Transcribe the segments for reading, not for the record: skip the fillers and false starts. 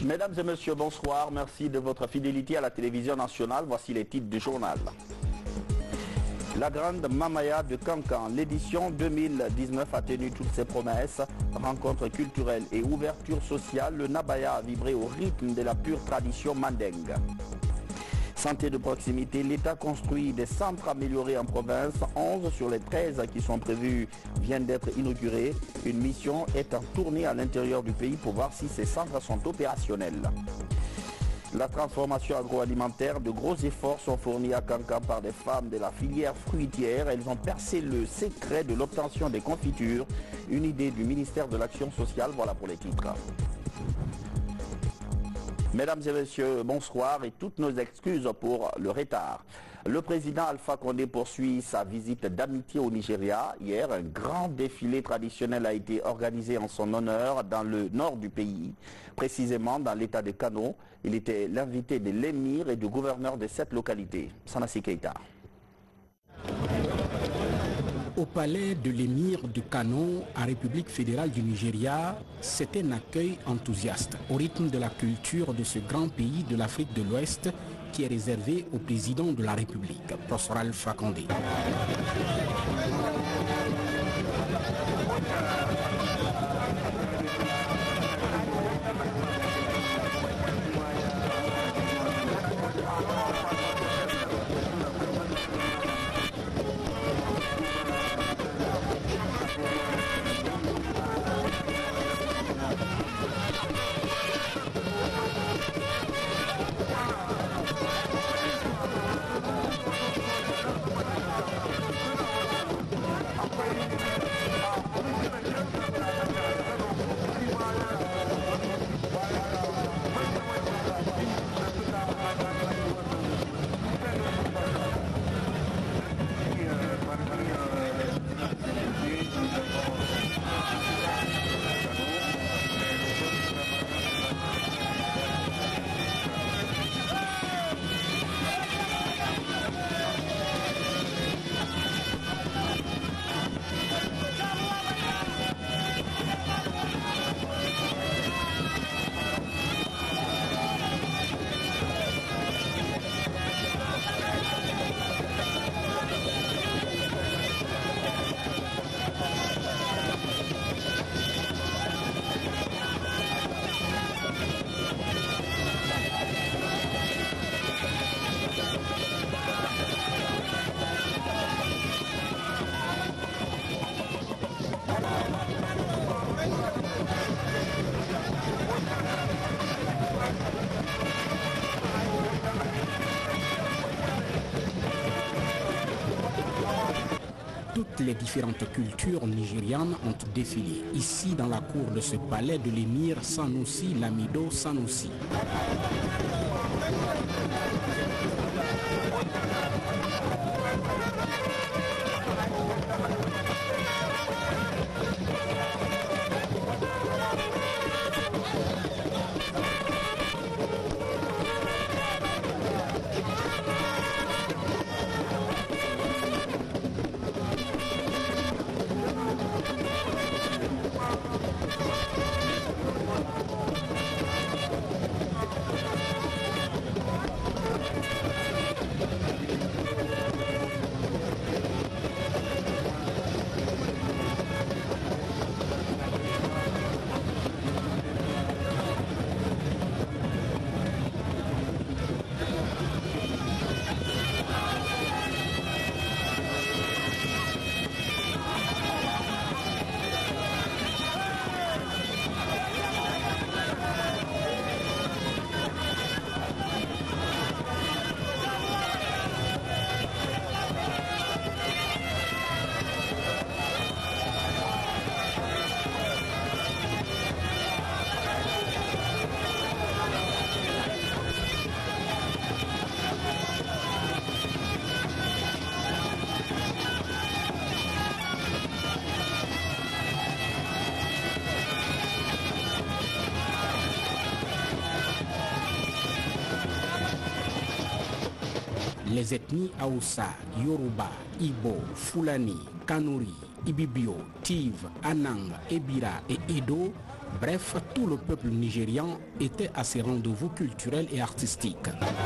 Mesdames et messieurs, bonsoir. Merci de votre fidélité à la télévision nationale. Voici les titres du journal. La grande Mamaya de Cancan, l'édition 2019 a tenu toutes ses promesses. Rencontre culturelle et ouverture sociale, le Nabaya a vibré au rythme de la pure tradition mandingue. Santé de proximité, l'État construit des centres améliorés en province. 11 sur les 13 qui sont prévus viennent d'être inaugurés. Une mission est en tournée à l'intérieur du pays pour voir si ces centres sont opérationnels. La transformation agroalimentaire, de gros efforts sont fournis à Cancan par des femmes de la filière fruitière. Elles ont percé le secret de l'obtention des confitures. Une idée du ministère de l'Action sociale, voilà pour les titres. Mesdames et messieurs, bonsoir et toutes nos excuses pour le retard. Le président Alpha Condé poursuit sa visite d'amitié au Nigeria. Hier, un grand défilé traditionnel a été organisé en son honneur dans le nord du pays, précisément dans l'état de Kano. Il était l'invité de l'émir et du gouverneur de cette localité, Sanassi Keita. Au palais de l'émir de Kano, en République fédérale du Nigeria, c'était un accueil enthousiaste au rythme de la culture de ce grand pays de l'Afrique de l'Ouest qui est réservé au président de la République, Professeur Alpha Condé. Toutes les différentes cultures nigérianes ont défilé ici dans la cour de ce palais de l'émir Sanusi Lamido Sanusi. Les ethnies Aoussa, Yoruba, Ibo, Fulani, Kanuri, Ibibio, Tiv, Anang, Ebira et Edo Bref, tout le peuple nigérian était à ces rendez-vous culturels et artistiques.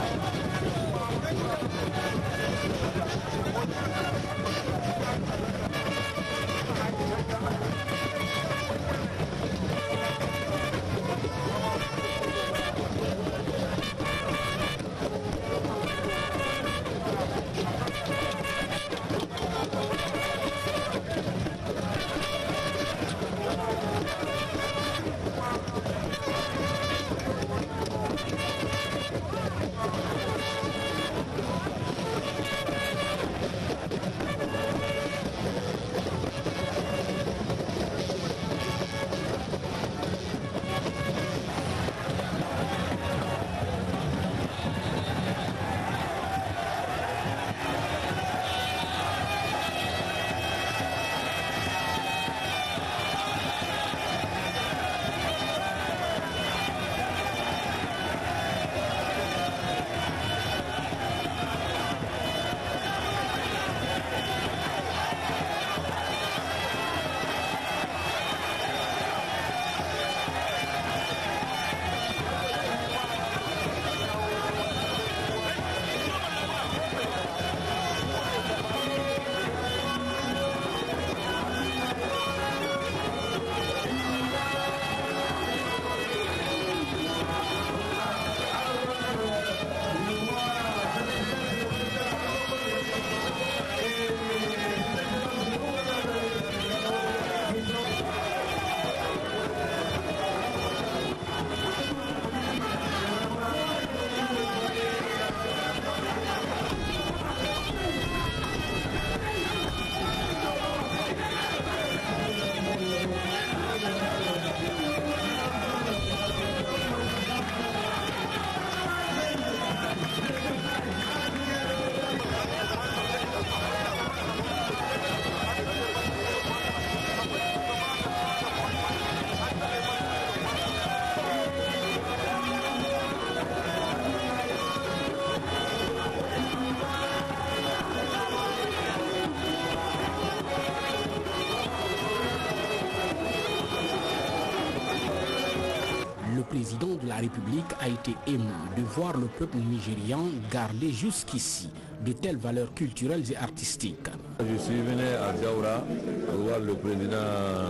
Le président de la République a été ému de voir le peuple nigérian garder jusqu'ici de telles valeurs culturelles et artistiques. Je suis venu à Daoura voir le président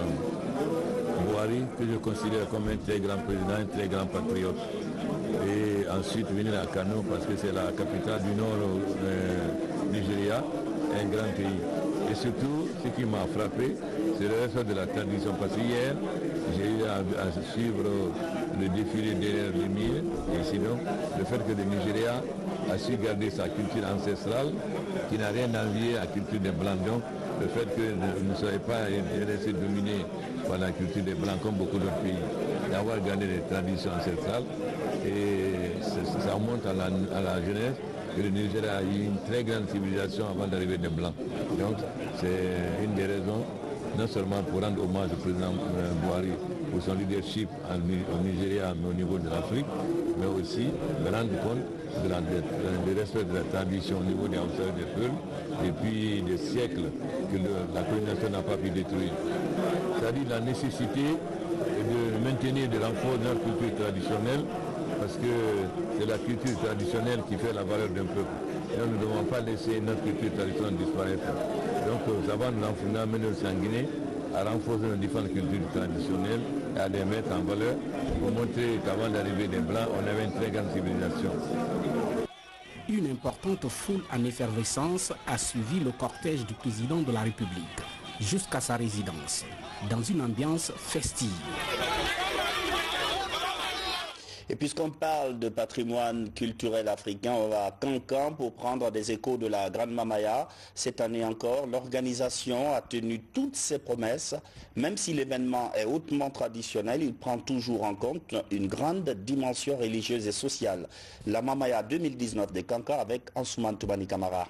Bouhari, que je considère comme un très grand président, un très grand patriote. Et ensuite venir à Kano parce que c'est la capitale du nord Nigeria, un grand pays. Et surtout, ce qui m'a frappé, c'est le respect de la tradition. Parce qu'hier, j'ai eu à suivre le défilé derrière les murs. Et sinon, le fait que le Nigeria a su garder sa culture ancestrale, qui n'a rien à envier à la culture des Blancs. Donc, le fait que ne soyez pas resté dominé par la culture des Blancs, comme beaucoup d'autres pays, d'avoir gardé les traditions ancestrales, et ça remonte à la jeunesse. Que le Nigeria a eu une très grande civilisation avant d'arriver des Blancs. Donc c'est une des raisons, non seulement pour rendre hommage au président Bouhari pour son leadership au Nigeria, mais au niveau de l'Afrique, mais aussi de rendre compte du respect de la tradition au niveau des Hausa et des Peuls, depuis des siècles que la colonisation n'a pas pu détruire. C'est-à-dire la nécessité de maintenir et de renforcer notre culture traditionnelle, parce que c'est la culture traditionnelle qui fait la valeur d'un peuple. Et nous ne devons pas laisser notre culture traditionnelle disparaître. Donc ça va nous amener aussi en Guinée à renforcer nos différentes cultures traditionnelles et à les mettre en valeur pour montrer qu'avant d'arriver des Blancs, on avait une très grande civilisation. Une importante foule en effervescence a suivi le cortège du président de la République jusqu'à sa résidence, dans une ambiance festive. Et puisqu'on parle de patrimoine culturel africain, on va à Cancan pour prendre des échos de la Grande Mamaya. Cette année encore, l'organisation a tenu toutes ses promesses. Même si l'événement est hautement traditionnel, il prend toujours en compte une grande dimension religieuse et sociale. La Mamaya 2019 de Cancan avec Ansoumane Toubani Kamara.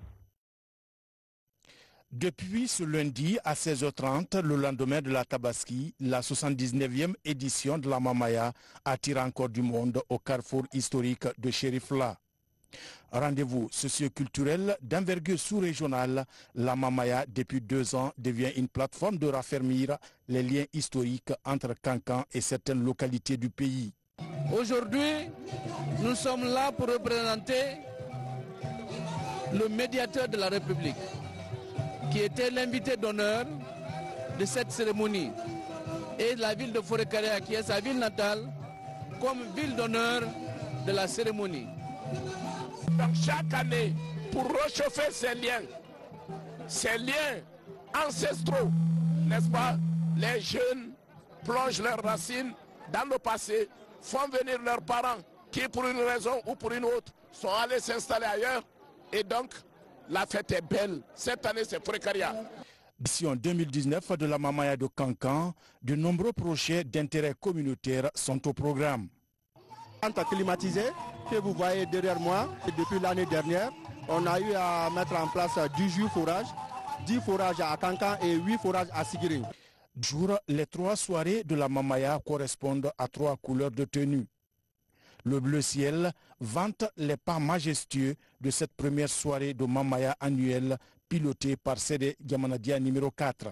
Depuis ce lundi à 16h30, le lendemain de la Tabaski, la 79e édition de la Mamaya attire encore du monde au carrefour historique de Chérifla. Rendez-vous socioculturel d'envergure sous-régionale, la Mamaya depuis 2 ans devient une plateforme de raffermir les liens historiques entre Kankan et certaines localités du pays. Aujourd'hui, nous sommes là pour représenter le médiateur de la République, qui était l'invité d'honneur de cette cérémonie, et la ville de Forêt-Carrière, qui est sa ville natale, comme ville d'honneur de la cérémonie. Donc chaque année, pour réchauffer ces liens ancestraux, n'est-ce pas, les jeunes plongent leurs racines dans le passé, font venir leurs parents qui, pour une raison ou pour une autre, sont allés s'installer ailleurs. Et donc, la fête est belle. Cette année, c'est Forêt-Carrière. Édition 2019 de la Mamaya de Kankan, de nombreux projets d'intérêt communautaire sont au programme. Climatisé que vous voyez derrière moi, depuis l'année dernière, on a eu à mettre en place 18 forages, 10 forages à Kankan et 8 forages à Sigiri. Les 3 soirées de la Mamaya correspondent à 3 couleurs de tenue. Le bleu ciel vante les pas majestueux de cette première soirée de Mamaya annuelle pilotée par Sédé Diamanadia numéro 4.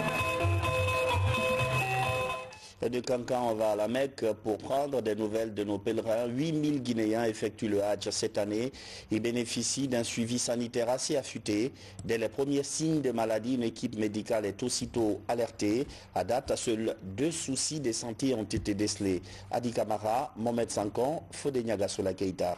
De Kankan, on va à la Mecque pour prendre des nouvelles de nos pèlerins. 8000 Guinéens effectuent le Hajj cette année. Ils bénéficient d'un suivi sanitaire assez affûté. Dès les premiers signes de maladie, une équipe médicale est aussitôt alertée. À date, seuls 2 soucis de santé ont été décelés. Adi Kamara, Mohamed Sankan, Fodé Niagasola Keita.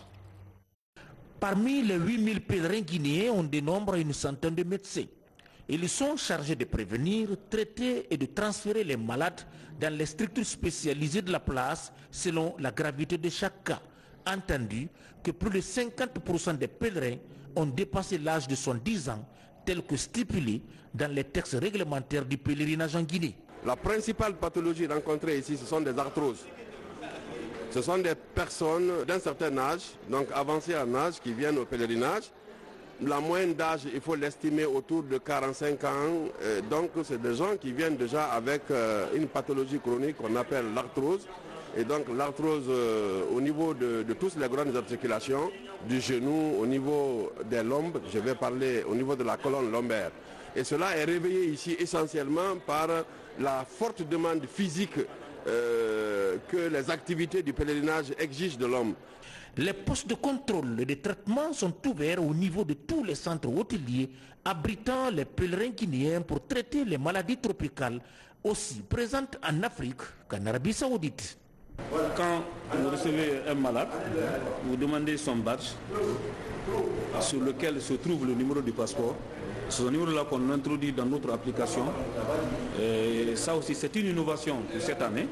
Parmi les 8000 pèlerins guinéens, on dénombre une centaine de médecins. Ils sont chargés de prévenir, traiter et de transférer les malades dans les structures spécialisées de la place selon la gravité de chaque cas. Entendu que plus de 50% des pèlerins ont dépassé l'âge de 70 ans, tel que stipulé dans les textes réglementaires du pèlerinage en Guinée. La principale pathologie rencontrée ici, ce sont des arthroses. Ce sont des personnes d'un certain âge, donc avancées en âge, qui viennent au pèlerinage. La moyenne d'âge, il faut l'estimer autour de 45 ans. Donc, c'est des gens qui viennent déjà avec une pathologie chronique qu'on appelle l'arthrose. Et donc, l'arthrose au niveau de toutes les grandes articulations, du genou, au niveau des lombes, je vais parler au niveau de la colonne lombaire. Et cela est réveillé ici essentiellement par la forte demande physique que les activités du pèlerinage exigent de l'homme. Les postes de contrôle et de traitement sont ouverts au niveau de tous les centres hôteliers abritant les pèlerins guinéens pour traiter les maladies tropicales aussi présentes en Afrique qu'en Arabie Saoudite. Quand vous recevez un malade, vous demandez son badge sur lequel se trouve le numéro du passeport. C'est ce numéro-là qu'on introduit dans notre application. Et ça aussi, c'est une innovation pour cette année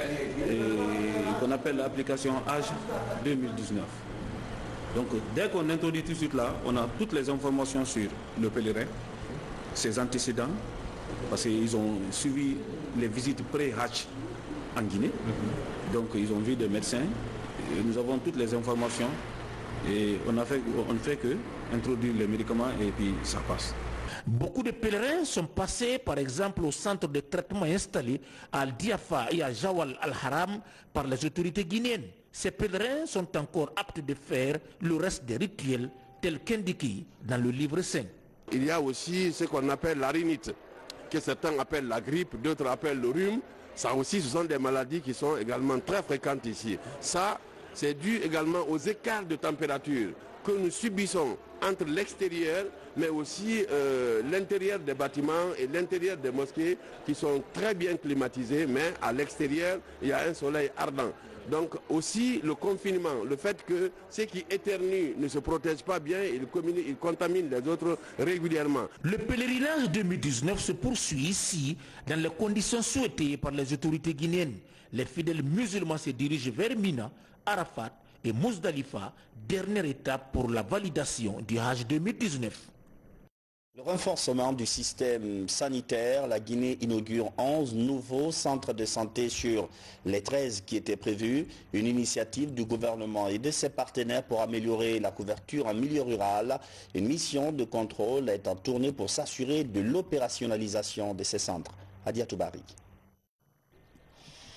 qu'on appelle l'application Âge 2019. Donc, dès qu'on introduit tout de suite là, on a toutes les informations sur le pèlerin, ses antécédents, parce qu'ils ont suivi les visites pré-Hajj en Guinée. Donc, ils ont vu des médecins. Et nous avons toutes les informations. Et on ne fait que introduire les médicaments et puis ça passe. Beaucoup de pèlerins sont passés par exemple au centre de traitement installé à Al-Diafa et à Jawal al-Haram par les autorités guinéennes. Ces pèlerins sont encore aptes de faire le reste des rituels tels qu'indiqués dans le livre saint. Il y a aussi ce qu'on appelle la rhinite, que certains appellent la grippe, d'autres appellent le rhume. Ça aussi, ce sont des maladies qui sont également très fréquentes ici. Ça, c'est dû également aux écarts de température que nous subissons entre l'extérieur, mais aussi l'intérieur des bâtiments et l'intérieur des mosquées qui sont très bien climatisés, mais à l'extérieur, il y a un soleil ardent. Donc aussi le confinement, le fait que ceux qui éternuent ne se protègent pas bien, ils contaminent les autres régulièrement. Le pèlerinage 2019 se poursuit ici dans les conditions souhaitées par les autorités guinéennes. Les fidèles musulmans se dirigent vers Mina, Arafat et Mousdalifa, dernière étape pour la validation du Hajj 2019. Le renforcement du système sanitaire, la Guinée inaugure 11 nouveaux centres de santé sur les 13 qui étaient prévus. Une initiative du gouvernement et de ses partenaires pour améliorer la couverture en milieu rural. Une mission de contrôle est en tournée pour s'assurer de l'opérationnalisation de ces centres. Adia Toubari.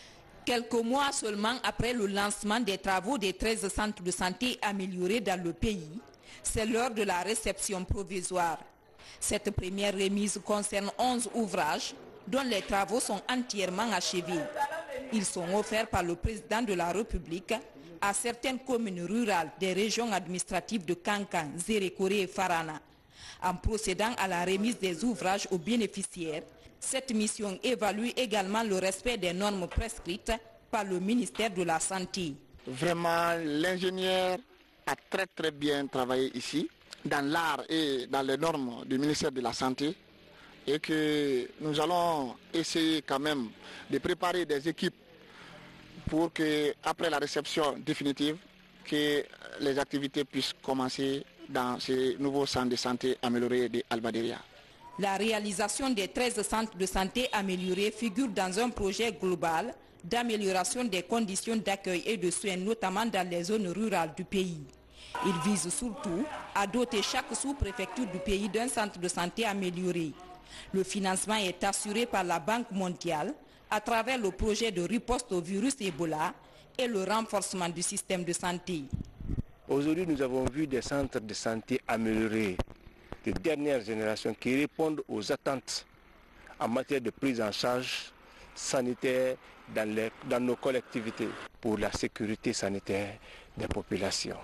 Quelques mois seulement après le lancement des travaux des 13 centres de santé améliorés dans le pays, c'est l'heure de la réception provisoire. Cette première remise concerne 11 ouvrages dont les travaux sont entièrement achevés. Ils sont offerts par le président de la République à certaines communes rurales des régions administratives de Kankan, Zérékoré et Farana. En procédant à la remise des ouvrages aux bénéficiaires, cette mission évalue également le respect des normes prescrites par le ministère de la Santé. Vraiment, l'ingénieur a très bien travaillé ici, dans l'art et dans les normes du ministère de la Santé, et que nous allons essayer quand même de préparer des équipes pour que, après la réception définitive, que les activités puissent commencer dans ces nouveaux centres de santé améliorés d'Albaderia. La réalisation des 13 centres de santé améliorés figure dans un projet global d'amélioration des conditions d'accueil et de soins, notamment dans les zones rurales du pays. Il vise surtout à doter chaque sous-préfecture du pays d'un centre de santé amélioré. Le financement est assuré par la Banque mondiale à travers le projet de riposte au virus Ebola et le renforcement du système de santé. Aujourd'hui, nous avons vu des centres de santé améliorés de dernière génération qui répondent aux attentes en matière de prise en charge sanitaire dans nos collectivités pour la sécurité sanitaire des populations.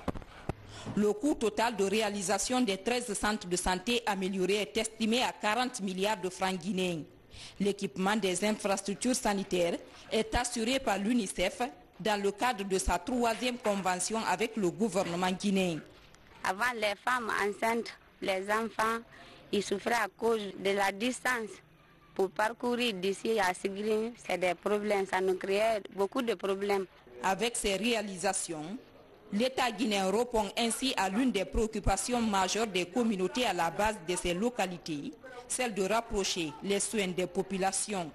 Le coût total de réalisation des 13 centres de santé améliorés est estimé à 40 milliards de francs guinéens. L'équipement des infrastructures sanitaires est assuré par l'UNICEF dans le cadre de sa 3e convention avec le gouvernement guinéen. Avant, les femmes enceintes, les enfants, ils souffraient à cause de la distance. Pour parcourir d'ici à Sigrin, c'est des problèmes, ça nous créait beaucoup de problèmes. Avec ces réalisations, l'État guinéen répond ainsi à l'une des préoccupations majeures des communautés à la base de ces localités, celle de rapprocher les soins des populations.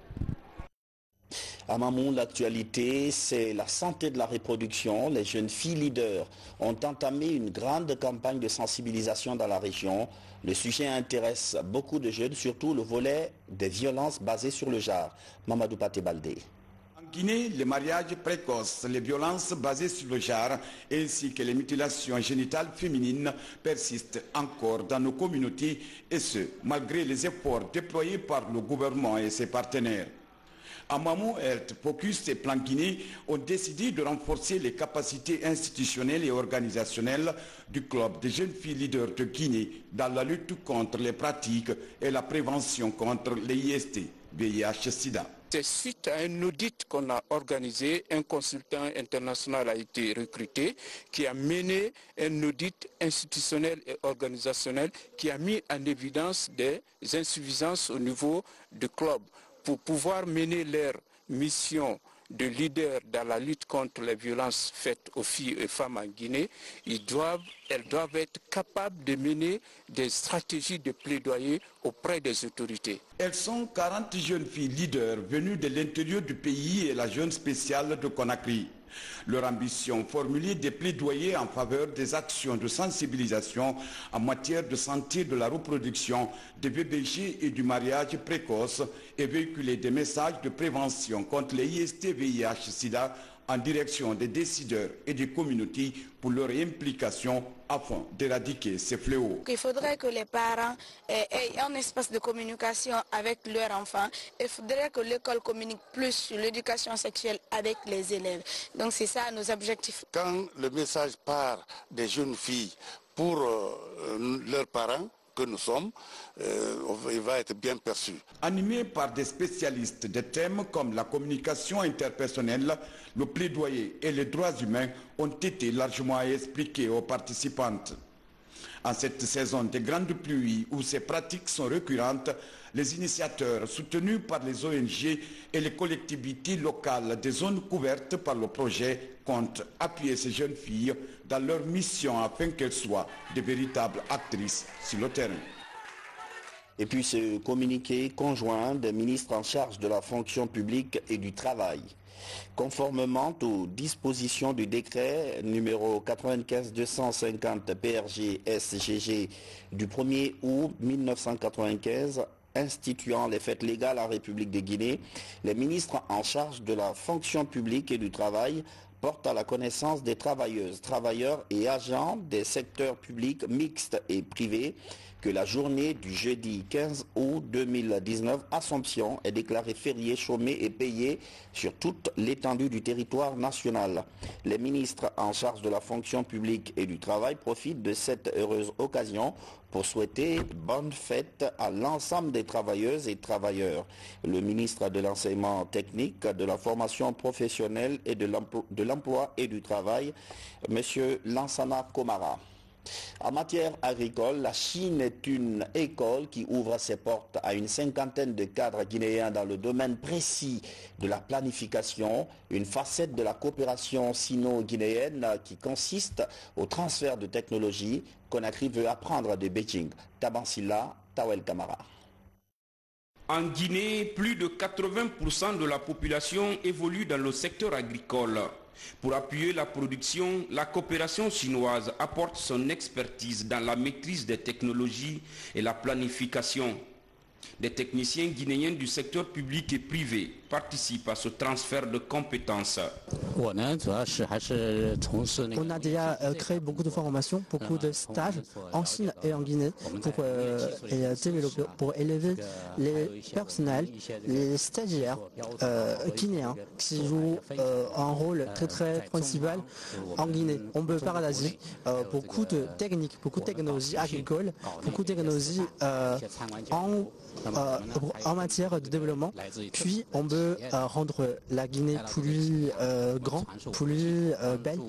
À Mamou, l'actualité, c'est la santé de la reproduction. Les jeunes filles leaders ont entamé une grande campagne de sensibilisation dans la région. Le sujet intéresse beaucoup de jeunes, surtout le volet des violences basées sur le genre. Mamadou Paté Baldé. En Guinée, les mariages précoces, les violences basées sur le genre ainsi que les mutilations génitales féminines persistent encore dans nos communautés et ce, malgré les efforts déployés par le gouvernement et ses partenaires. Amamou, Health Focus et Plan Guinée ont décidé de renforcer les capacités institutionnelles et organisationnelles du club des jeunes filles leaders de Guinée dans la lutte contre les pratiques et la prévention contre les IST, VIH-Sida. C'est suite à un audit qu'on a organisé, un consultant international a été recruté qui a mené un audit institutionnel et organisationnel qui a mis en évidence des insuffisances au niveau du club. Pour pouvoir mener leur mission de leader dans la lutte contre les violences faites aux filles et femmes en Guinée, elles doivent être capables de mener des stratégies de plaidoyer auprès des autorités. Elles sont 40 jeunes filles leaders venues de l'intérieur du pays et la jeune spéciale de Conakry. Leur ambition, formuler des plaidoyers en faveur des actions de sensibilisation en matière de santé de la reproduction, des VBG et du mariage précoce et véhiculer des messages de prévention contre les IST, VIH, SIDA en direction des décideurs et des communautés pour leur implication afin d'éradiquer ces fléaux. Il faudrait que les parents aient un espace de communication avec leurs enfants. Il faudrait que l'école communique plus sur l'éducation sexuelle avec les élèves. Donc c'est ça nos objectifs. Quand le message part des jeunes filles pour leurs parents, que nous sommes, il va être bien perçu. Animé par des spécialistes de thèmes comme la communication interpersonnelle, le plaidoyer et les droits humains ont été largement expliqués aux participantes. En cette saison de grandes pluies où ces pratiques sont récurrentes, les initiateurs soutenus par les ONG et les collectivités locales des zones couvertes par le projet comptent appuyer ces jeunes filles dans leur mission afin qu'elles soient de véritables actrices sur le terrain. Et puis ce communiqué conjoint des ministres en charge de la fonction publique et du travail. Conformément aux dispositions du décret numéro 95-250 PRG-SGG du 1er août 1995 instituant les fêtes légales en République de Guinée, les ministres en charge de la fonction publique et du travail portent à la connaissance des travailleuses, travailleurs et agents des secteurs publics mixtes et privés que la journée du jeudi 15 août 2019, Assomption, est déclarée férié, chômé et payé sur toute l'étendue du territoire national. Les ministres en charge de la fonction publique et du travail profitent de cette heureuse occasion pour souhaiter bonne fête à l'ensemble des travailleuses et travailleurs. Le ministre de l'enseignement technique, de la formation professionnelle et de l'emploi et du travail, M. Lansana Komara. En matière agricole, la Chine est une école qui ouvre ses portes à une cinquantaine de cadres guinéens dans le domaine précis de la planification, une facette de la coopération sino-guinéenne qui consiste au transfert de technologies. Conakry veut apprendre de Beijing. Tabansila, Tawel Kamara. En Guinée, plus de 80% de la population évolue dans le secteur agricole. Pour appuyer la production, la coopération chinoise apporte son expertise dans la maîtrise des technologies et la planification. Des techniciens guinéens du secteur public et privé participent à ce transfert de compétences. On a déjà créé beaucoup de formations, beaucoup de stages en Chine et en Guinée pour élever les personnels, les stagiaires guinéens qui jouent un rôle très principal en Guinée. On peut partager beaucoup de techniques, beaucoup de technologies agricoles, beaucoup de technologies en matière de développement, puis on peut rendre la Guinée plus grande, plus belle.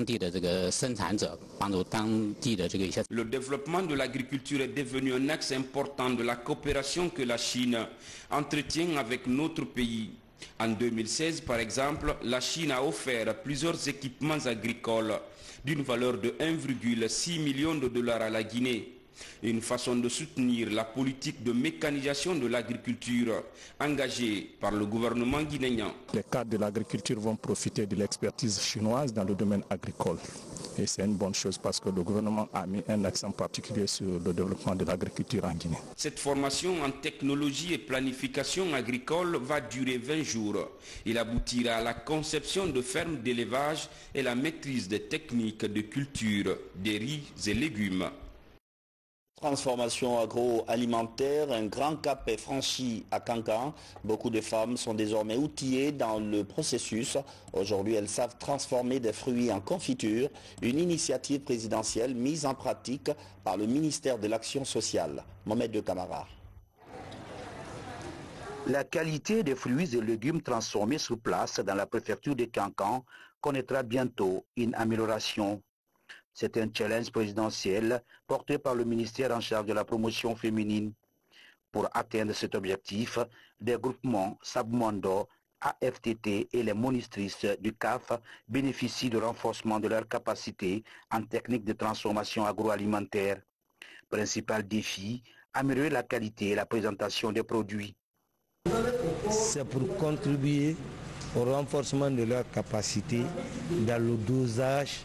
Le développement de l'agriculture est devenu un axe important de la coopération que la Chine entretient avec notre pays. En 2016, par exemple, la Chine a offert plusieurs équipements agricoles d'une valeur de 1,6 million de dollars à la Guinée. Une façon de soutenir la politique de mécanisation de l'agriculture engagée par le gouvernement guinéen. Les cadres de l'agriculture vont profiter de l'expertise chinoise dans le domaine agricole. Et c'est une bonne chose parce que le gouvernement a mis un accent particulier sur le développement de l'agriculture en Guinée. Cette formation en technologie et planification agricole va durer 20 jours. Il aboutira à la conception de fermes d'élevage et la maîtrise des techniques de culture des riz et légumes. Transformation agroalimentaire, un grand cap est franchi à Kankan. Beaucoup de femmes sont désormais outillées dans le processus. Aujourd'hui, elles savent transformer des fruits en confiture, une initiative présidentielle mise en pratique par le ministère de l'Action sociale. Mohamed de Camara. La qualité des fruits et légumes transformés sur place dans la préfecture de Kankan connaîtra bientôt une amélioration. C'est un challenge présidentiel porté par le ministère en charge de la promotion féminine. Pour atteindre cet objectif, des groupements Sabmondo, AFTT et les monitrices du CAF bénéficient de renforcement de leurs capacités en technique de transformation agroalimentaire. Principal défi, améliorer la qualité et la présentation des produits. C'est pour contribuer au renforcement de leurs capacités dans le dosage,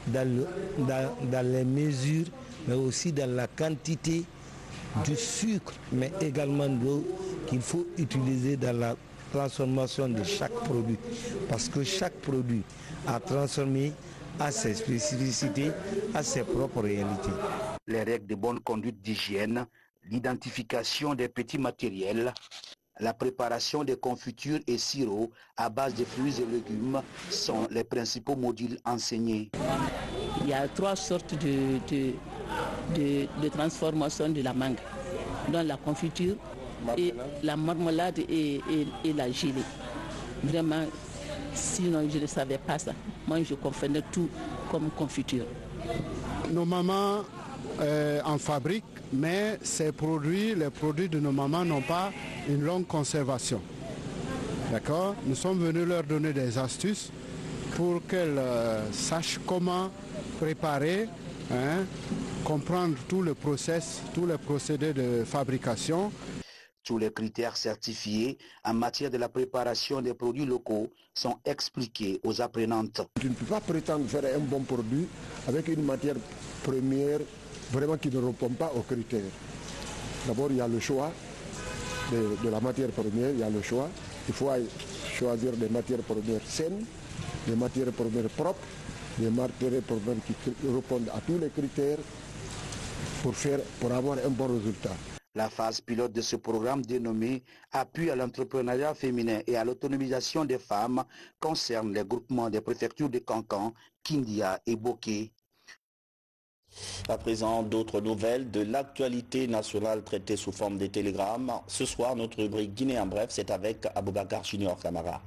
dans les mesures, mais aussi dans la quantité du sucre, mais également l'eau qu'il faut utiliser dans la transformation de chaque produit. Parce que chaque produit à transformer a ses spécificités, a ses propres réalités. Les règles de bonne conduite d'hygiène, l'identification des petits matériels, la préparation des confitures et sirops à base de fruits et légumes sont les principaux modules enseignés. Il y a 3 sortes de transformation de la mangue, dans la confiture, et la marmelade et la gelée. Vraiment, sinon je ne savais pas ça. Moi je confondais tout comme confiture. Nos mamans en fabriquent, mais les produits de nos mamans n'ont pas une longue conservation. D'accord? Nous sommes venus leur donner des astuces pour qu'elles sachent comment préparer, comprendre tout le process, tous les procédés de fabrication. Tous les critères certifiés en matière de la préparation des produits locaux sont expliqués aux apprenantes. Tu ne peux pas prétendre faire un bon produit avec une matière première vraiment qui ne répond pas aux critères. D'abord, il y a le choix de la matière première, il y a le choix. Il faut choisir des matières premières saines, des matières premières propres, des matières premières qui répondent à tous les critères pour avoir un bon résultat. La phase pilote de ce programme dénommé Appui à l'entrepreneuriat féminin et à l'autonomisation des femmes concerne les groupements des préfectures de Kankan, Kindia et Boké. À présent, d'autres nouvelles de l'actualité nationale traitée sous forme de télégrammes. Ce soir, notre rubrique Guinée en bref, c'est avec Aboubakar Junior Camara.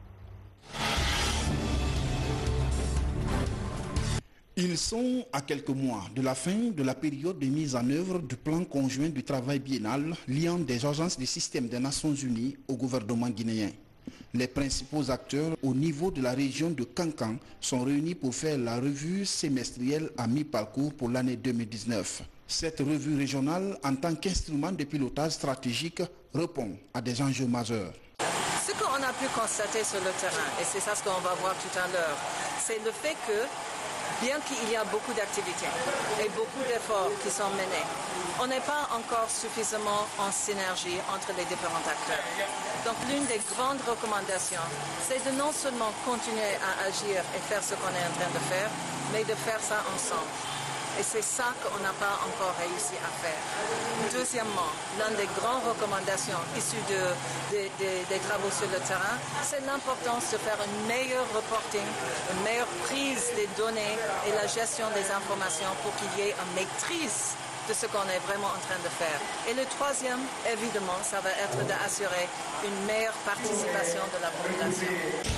Ils sont à quelques mois de la fin de la période de mise en œuvre du plan conjoint du travail biennal liant des agences du système des Nations Unies au gouvernement guinéen. Les principaux acteurs au niveau de la région de Kankan sont réunis pour faire la revue semestrielle à mi-parcours pour l'année 2019. Cette revue régionale, en tant qu'instrument de pilotage stratégique, répond à des enjeux majeurs. Ce qu'on a pu constater sur le terrain, et c'est ça ce qu'on va voir tout à l'heure, c'est le fait que bien qu'il y a beaucoup d'activités et beaucoup d'efforts qui sont menés, on n'est pas encore suffisamment en synergie entre les différents acteurs. Donc l'une des grandes recommandations, c'est de non seulement continuer à agir et faire ce qu'on est en train de faire, mais de faire ça ensemble. Et c'est ça qu'on n'a pas encore réussi à faire. Deuxièmement, l'une des grandes recommandations issues des travaux sur le terrain, c'est l'importance de faire un meilleur reporting, une meilleure prise des données et la gestion des informations pour qu'il y ait une maîtrise de ce qu'on est vraiment en train de faire. Et le troisième, évidemment, ça va être d'assurer une meilleure participation de la population.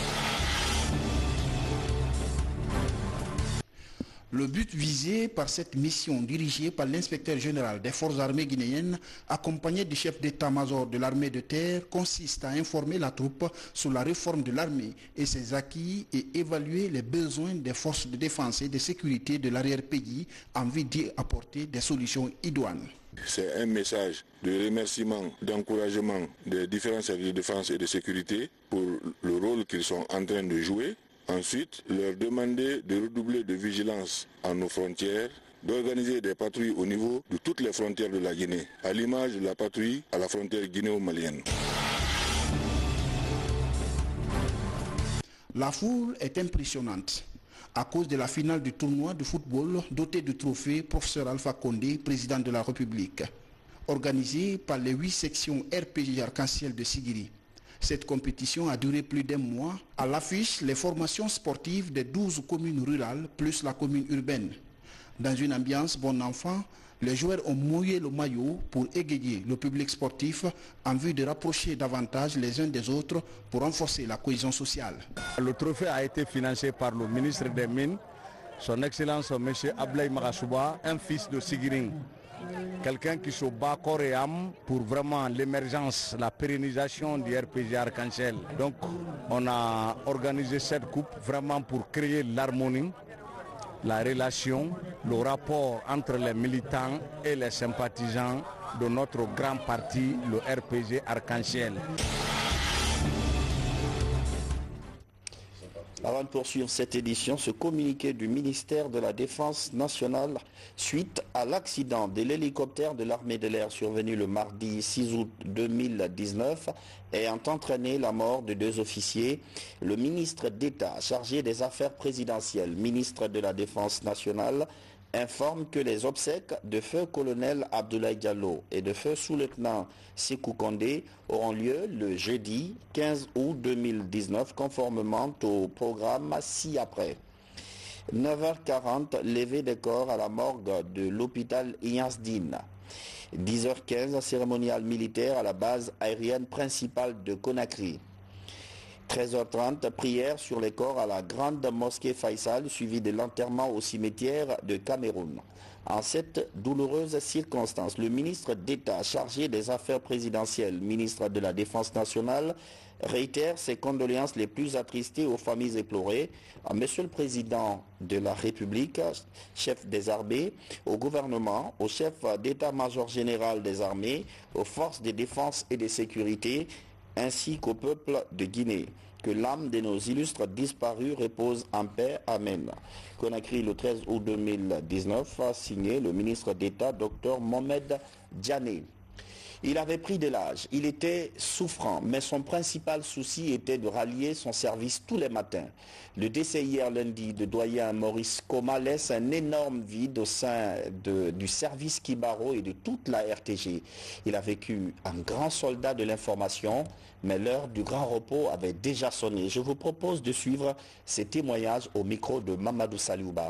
Le but visé par cette mission dirigée par l'inspecteur général des forces armées guinéennes, accompagné du chef d'état-major de l'armée de terre, consiste à informer la troupe sur la réforme de l'armée et ses acquis et évaluer les besoins des forces de défense et de sécurité de l'arrière-pays en vue d'y apporter des solutions idoines. C'est un message de remerciement, d'encouragement des différents services de défense et de sécurité pour le rôle qu'ils sont en train de jouer. Ensuite, leur demander de redoubler de vigilance à nos frontières, d'organiser des patrouilles au niveau de toutes les frontières de la Guinée, à l'image de la patrouille à la frontière guinéo-malienne. La foule est impressionnante à cause de la finale du tournoi de football doté du trophée Professeur Alpha Condé, président de la République, organisé par les 8 sections RPG Arc-en-Ciel de Sigiri. Cette compétition a duré plus d'un mois. À l'affiche, les formations sportives des 12 communes rurales plus la commune urbaine. Dans une ambiance bon enfant, les joueurs ont mouillé le maillot pour égayer le public sportif en vue de rapprocher davantage les uns des autres pour renforcer la cohésion sociale. Le trophée a été financé par le ministre des Mines, son Excellence M. Ablaye Marasouba, un fils de Sigiring. Quelqu'un qui se bat corps et âme pour vraiment l'émergence, la pérennisation du RPG Arc-en-Ciel. Donc on a organisé cette coupe vraiment pour créer l'harmonie, la relation, le rapport entre les militants et les sympathisants de notre grand parti, le RPG Arc-en-Ciel. Avant de poursuivre cette édition, ce communiqué du ministère de la Défense nationale suite à l'accident de l'hélicoptère de l'armée de l'air survenu le mardi 6 août 2019 ayant entraîné la mort de 2 officiers. Le ministre d'État chargé des affaires présidentielles, ministre de la Défense nationale, informe que les obsèques de feu colonel Abdoulaye Diallo et de feu sous-lieutenant Sékou Kondé auront lieu le jeudi 15 août 2019 conformément au programme ci-après. 9h40, levée des corps à la morgue de l'hôpital Iyansdine. 10h15, cérémonial militaire à la base aérienne principale de Conakry. 13h30, prière sur les corps à la grande mosquée Faisal, suivie de l'enterrement au cimetière de Cameroun. En cette douloureuse circonstance, le ministre d'État chargé des affaires présidentielles, ministre de la Défense nationale, réitère ses condoléances les plus attristées aux familles éplorées, à Monsieur le Président de la République, chef des armées, au gouvernement, au chef d'état-major général des armées, aux forces de défense et de sécurité, ainsi qu'au peuple de Guinée. Que l'âme de nos illustres disparus repose en paix. Amen. Conakry, le 13 août 2019, a signé le ministre d'État, Dr Mohamed Diané. Il avait pris de l'âge, il était souffrant, mais son principal souci était de rallier son service tous les matins. Le décès hier lundi de doyen Maurice Koma laisse un énorme vide au sein du service Kibaro et de toute la RTG. Il a vécu un grand soldat de l'information, mais l'heure du grand repos avait déjà sonné. Je vous propose de suivre ces témoignages au micro de Mamadou Saliouba.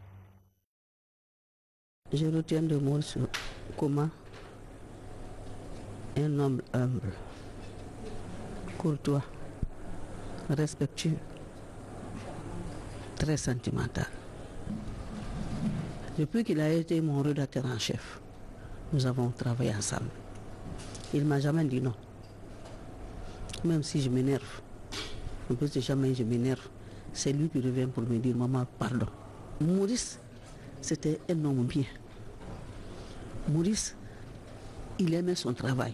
Je retiens de Maurice Koma un homme humble, courtois, respectueux, très sentimental. Depuis qu'il a été mon rédacteur en chef, nous avons travaillé ensemble. Il ne m'a jamais dit non. Même si je m'énerve, un peu si jamais je m'énerve, c'est lui qui revient pour me dire « Maman, pardon ». Maurice, c'était un homme bien. Maurice, il aimait son travail.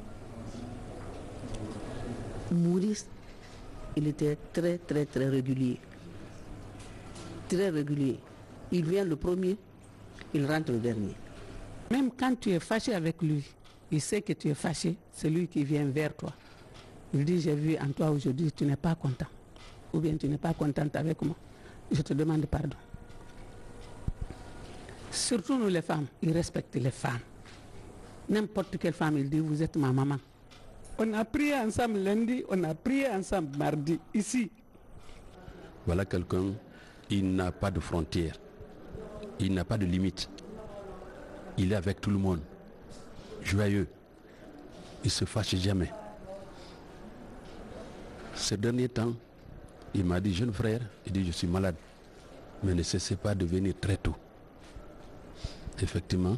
Maurice, il était très régulier. Très régulier. Il vient le premier, il rentre le dernier. Même quand tu es fâché avec lui, il sait que tu es fâché, c'est lui qui vient vers toi. Il dit, j'ai vu en toi aujourd'hui, tu n'es pas content. Ou bien tu n'es pas contente avec moi. Je te demande pardon. Surtout nous les femmes, il respecte les femmes. N'importe quelle femme, il dit, vous êtes ma maman. On a prié ensemble lundi, on a prié ensemble mardi, ici. Voilà quelqu'un, il n'a pas de frontières, il n'a pas de limites. Il est avec tout le monde, joyeux, il ne se fâche jamais. Ces derniers temps, il m'a dit, jeune frère, il dit, je suis malade, mais ne cessez pas de venir très tôt. Effectivement,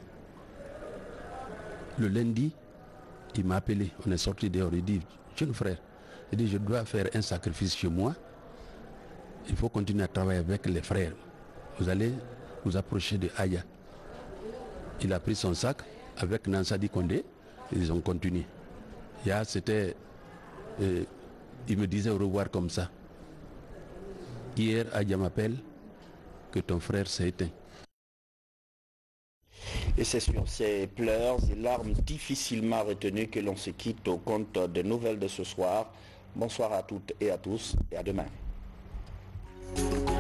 le lundi, il m'a appelé, on est sorti dehors, il dit, jeune frère, il dit, je dois faire un sacrifice chez moi, il faut continuer à travailler avec les frères. Vous allez vous approcher de Aya. Il a pris son sac avec Nansadi Kondé, ils ont continué. Là, c'était, il me disait au revoir comme ça. Hier, Aya m'appelle que ton frère s'est éteint. Et c'est sur ces pleurs et larmes difficilement retenues que l'on se quitte au compte des nouvelles de ce soir. Bonsoir à toutes et à tous et à demain.